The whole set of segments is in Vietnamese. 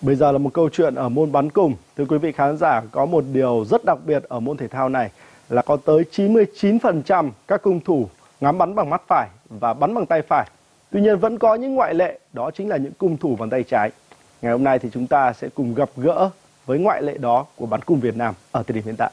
Bây giờ là một câu chuyện ở môn bắn cung. Thưa quý vị khán giả, có một điều rất đặc biệt ở môn thể thao này là có tới 99% các cung thủ ngắm bắn bằng mắt phải và bắn bằng tay phải. Tuy nhiên vẫn có những ngoại lệ, đó chính là những cung thủ bằng tay trái. Ngày hôm nay thì chúng ta sẽ cùng gặp gỡ với ngoại lệ đó của bắn cung Việt Nam ở thời điểm hiện tại.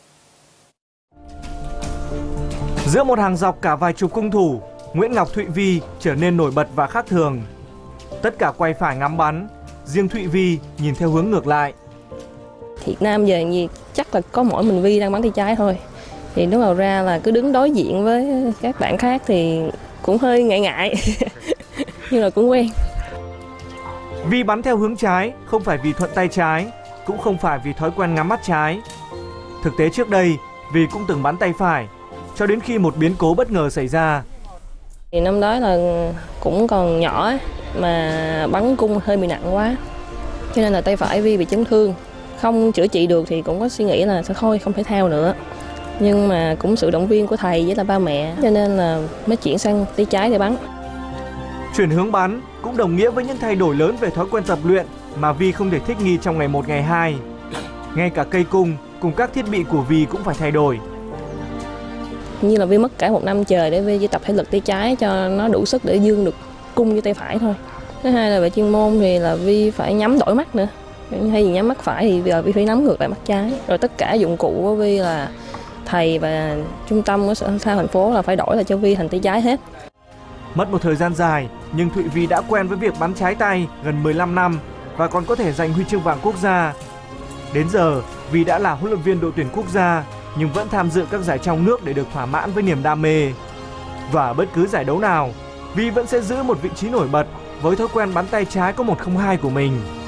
Giữa một hàng dọc cả vài chục cung thủ, Nguyễn Ngọc Thụy Vi trở nên nổi bật và khác thường. Tất cả quay phải ngắm bắn, riêng Thụy Vi nhìn theo hướng ngược lại. Việt Nam giờ gì chắc là có mỗi mình Vi đang bắn tay trái thôi. Thì lúc nào ra là cứ đứng đối diện với các bạn khác thì cũng hơi ngại nhưng mà cũng quen. Vi bắn theo hướng trái không phải vì thuận tay trái, cũng không phải vì thói quen ngắm mắt trái. Thực tế trước đây, Vi cũng từng bắn tay phải, cho đến khi một biến cố bất ngờ xảy ra. Thì năm đó là cũng còn nhỏ mà bắn cung hơi bị nặng quá, cho nên là tay phải Vi bị chấn thương. Không chữa trị được thì cũng có suy nghĩ là thôi không thể theo nữa. Nhưng mà cũng sự động viên của thầy với là ba mẹ, cho nên là mới chuyển sang tay trái để bắn. Chuyển hướng bắn cũng đồng nghĩa với những thay đổi lớn về thói quen tập luyện mà Vi không thể thích nghi trong ngày 1 ngày 2. Ngay cả cây cung cùng các thiết bị của Vi cũng phải thay đổi. Như là Vi mất cả 1 năm trời để Vi chỉ tập thể lực tay trái cho nó đủ sức để dương được cung với tay phải thôi. Thứ hai là về chuyên môn thì là Vi phải nhắm đổi mắt nữa. Hay gì nhắm mắt phải thì giờ Vi phải nắm ngược lại mắt trái. Rồi tất cả dụng cụ của Vi là thầy và trung tâm của Sở Thể thao thành phố là phải đổi lại cho Vi thành tay trái hết. Mất một thời gian dài, nhưng Thụy Vi đã quen với việc bắn trái tay gần 15 năm và còn có thể giành huy chương vàng quốc gia. Đến giờ, Vi đã là huấn luyện viên đội tuyển quốc gia nhưng vẫn tham dự các giải trong nước để được thỏa mãn với niềm đam mê. Và bất cứ giải đấu nào, Vi vẫn sẽ giữ một vị trí nổi bật với thói quen bắn tay trái có 102 của mình.